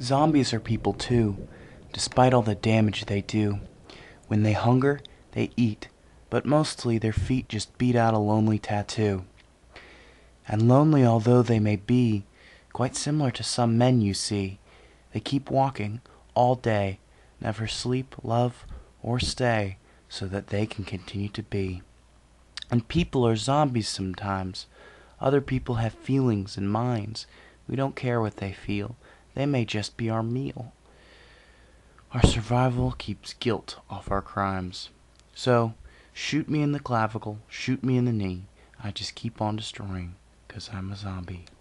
Zombies are people too, despite all the damage they do. When they hunger, they eat, but mostly their feet just beat out a lonely tattoo. And lonely although they may be, quite similar to some men you see, they keep walking all day, never sleep, love, or stay, so that they can continue to be. And people are zombies sometimes. Other people have feelings and minds. We don't care what they feel. They may just be our meal. Our survival keeps guilt off our crimes. So, shoot me in the clavicle, shoot me in the knee. I just keep on destroying, 'cause I'm a zombie.